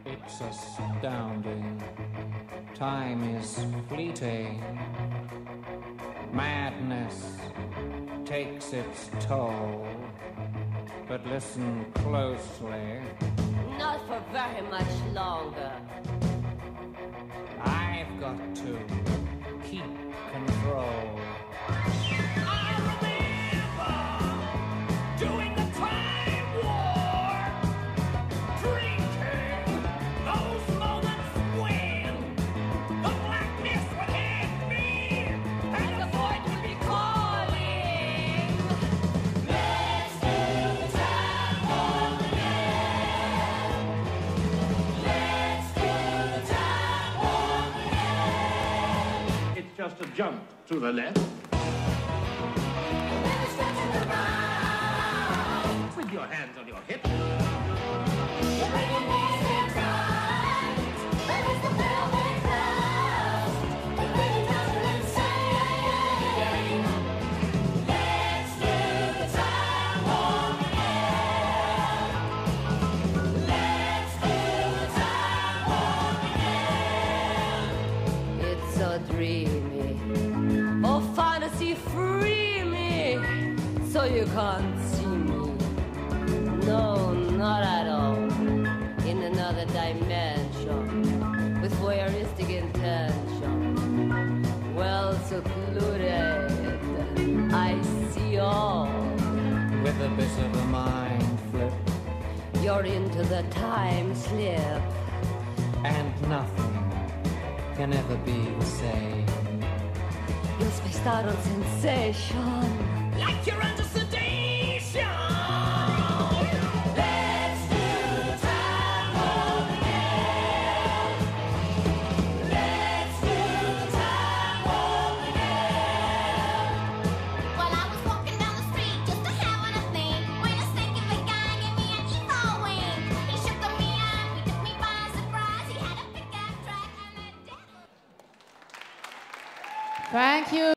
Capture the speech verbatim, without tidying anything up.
It's astounding. Time is fleeting. Madness takes its toll. But listen closely. Not for very much longer. I've got to keep control. I remember doing the time war, drinking those moments when the blackness would hit me and the void would be calling. Let's do time warp again. Let's do time warp again. It's just a jump to the left. With your hands on your hips. It's so dreamy. Oh, fantasy, free me, so you can't see me. No, not at all. In another dimension, with voyeuristic intention. Well secluded, I see all. With a bit of a mind flip. You're into the time slip. And nothing can ever be the same. You're spaced out on sensation. Like you're under sedation. Let's do time warp again. Let's do time warp again. Well, I was walking down the street just a having a thing when a stinking big guy gave me an evil wing. He shook me up, he took me by surprise. He had a pickup truck and a devil. Thank you.